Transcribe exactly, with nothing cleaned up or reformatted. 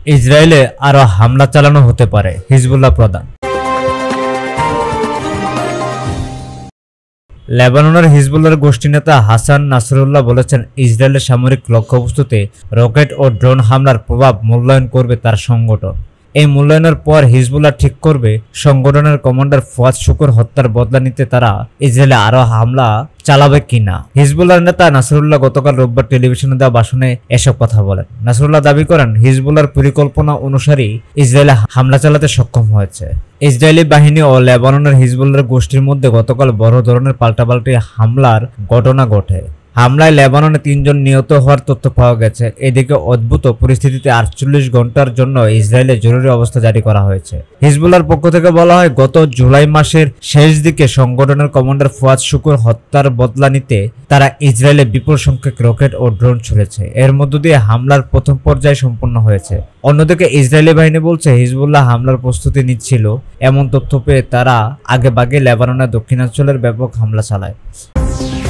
ইসরায়েলে আরো হামলা চালানো হতে পারে, হিজবুল্লাহ প্রধান। লেবাননের হিজবুল্লাহর গোষ্ঠী নেতা হাসান নাসরুল্লাহ বলেছেন, ইসরায়েলের সামরিক লক্ষ্যবস্তুতে রকেট ও ড্রোন হামলার প্রভাব মূল্যায়ন করবে তার সংগঠন। এই মূল্যায়নের পর হিজবুল্লাহ ঠিক করবে সংগঠনের কমান্ডার ফুয়াদ শুকুর হত্যার বদলা নিতে তারা ইসরায়েলে আরো হামলা চালাবে কিনা। হিজবুল্লাহর নেতা নাসরুল্লাহ গতকাল রোববার টেলিভিশনে দেওয়া ভাষণে এসব কথা বলেন। নাসরুল্লাহ দাবি করেন, হিজবুল্লাহর পরিকল্পনা অনুসারেই ইসরায়েলে হামলা চালাতে সক্ষম হয়েছে। ইসরায়েলি বাহিনী ও লেবাননের হিজবুল্লাহর গোষ্ঠীর মধ্যে গতকাল বড় ধরনের পাল্টাপাল্টি হামলার ঘটনা ঘটে। হামলায় লেবাননে তিনজন নিহত হওয়ার তথ্য পাওয়া গেছে। এদিকে অদ্ভুত পরিস্থিতিতে আটচল্লিশ ঘন্টার জন্য ইসরায়েলে জরুরি অবস্থা জারি করা হয়েছে। হিজবুল্লাহর পক্ষ থেকে বলা হয়, গত জুলাই মাসের শেষ দিকে সংগঠনের কমান্ডার ফুয়াদ শুকুর হত্যার বদলা নিতে তারা ইসরায়েলে বিপুল সংখ্যক রকেট ও ড্রোন ছুড়েছে। এর মধ্য দিয়ে হামলার প্রথম পর্যায়ে সম্পন্ন হয়েছে। অন্যদিকে ইসরায়েলি বাহিনী বলছে, হিজবুল্লাহ হামলার প্রস্তুতি নিচ্ছিল। এমন তথ্য পেয়ে তারা আগেভাগে লেবাননের দক্ষিণাঞ্চলের ব্যাপক হামলা চালায়।